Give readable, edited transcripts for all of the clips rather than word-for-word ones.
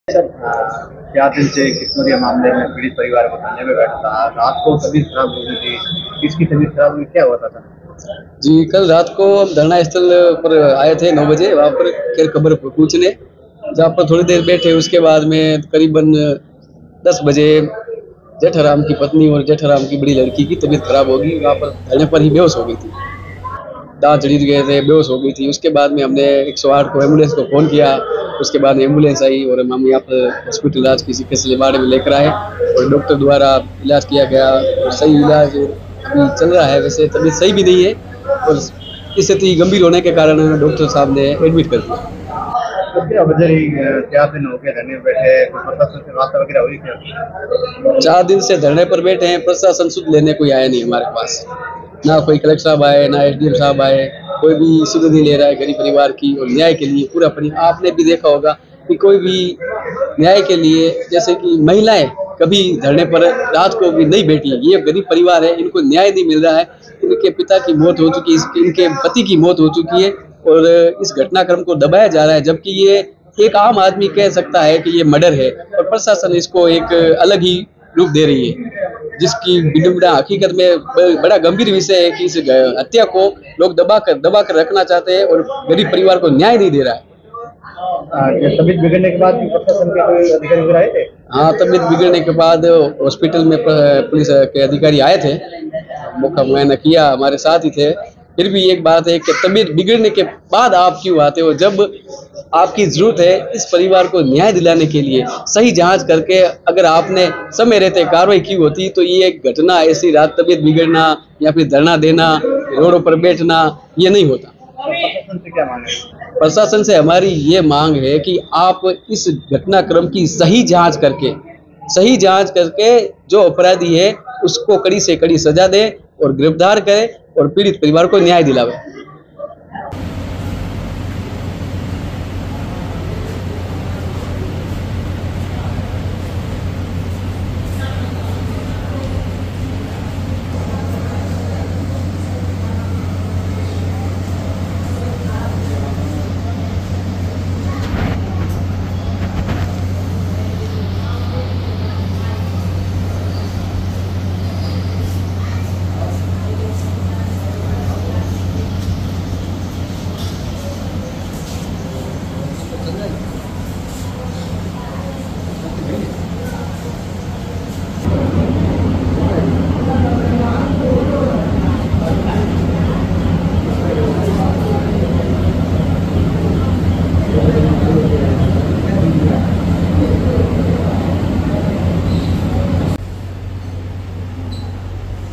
Sir 4 दिन से किशोरिया मामले में पीड़ित परिवार को थाने में बैठा था। रात को तबीयत खराब हो गई थी। किसकी तबीयत खराब हुई, क्या हुआ था? जी, कल रात को हम धरना स्थल पर आए थे 9 बजे, वहाँ पर खैर खबर पूछने, जहाँ पर थोड़ी देर बैठे। उसके बाद में करीबन 10 बजे जेठाराम की पत्नी और जेठाराम की बड़ी लड़की की तबीयत खराब होगी, वहाँ पर धरने पर ही बेहोश हो गई थी। दांत जड़ गए थे, बेहोश हो गई थी। उसके बाद में हमने 108 को एम्बुलेंस को फ़ोन किया। उसके बाद एम्बुलेंस आई और हम यहाँ पर हॉस्पिटल राज किसी केसलीवाड़े में लेकर आए और डॉक्टर द्वारा इलाज किया गया और सही इलाज अभी चल रहा है। वैसे तबीयत सही भी नहीं है और स्थिति गंभीर होने के कारण डॉक्टर साहब ने एडमिट कर दिया। तो क्या वजह रही? 4 दिन हो गए धरने में बैठे, तो प्रशासन से वार्ता वगैरह हुई क्या? 4 दिन से धरने पर बैठे हैं, प्रशासन सुध लेने कोई आया नहीं हमारे पास। ना कोई कलेक्टर साहब आए, ना एसडीएम साहब आए, कोई भी सुध नहीं ले रहा है गरीब परिवार की और न्याय के लिए पूरा आपने भी देखा होगा कि कोई भी न्याय के लिए, जैसे कि महिलाएं कभी धरने पर रात को भी नहीं बैठी। ये गरीब परिवार है, इनको न्याय नहीं मिल रहा है। इनके पिता की मौत हो चुकी है, इनके पति की मौत हो चुकी है और इस घटनाक्रम को दबाया जा रहा है, जबकि ये एक आम आदमी कह सकता है कि ये मर्डर है और प्रशासन इसको एक अलग ही रूप दे रही है, जिसकी विडंबना हकीकत में बड़ा गंभीर विषय है कि इस हत्या को लोग दबा कर रखना चाहते हैं और गरीब परिवार को न्याय नहीं दे रहा है। तबीयत बिगड़ने के बाद भी प्रशासन के कोई अधिकारी वगैरह आए थे? हाँ, तबीयत बिगड़ने के बाद हॉस्पिटल में पुलिस के अधिकारी आए थे, मौका मुआयना किया, हमारे साथ ही थे। फिर भी एक बात है कि तबीयत बिगड़ने के बाद आप क्यों आते हो, जब आपकी जरूरत है इस परिवार को न्याय दिलाने के लिए। सही जांच करके अगर आपने समय रहते कार्रवाई की होती तो ये घटना ऐसी रात तबीयत बिगड़ना या फिर धरना देना, रोडों पर बैठना, ये नहीं होता। प्रशासन से क्या मांगे? प्रशासन से हमारी ये मांग है कि आप इस घटनाक्रम की सही जांच करके जो अपराधी है उसको कड़ी से कड़ी सजा दें और गिरफ्तार करें और पीड़ित परिवार को न्याय दिलावें।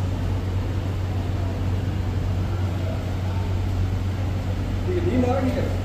नींद आ रही है।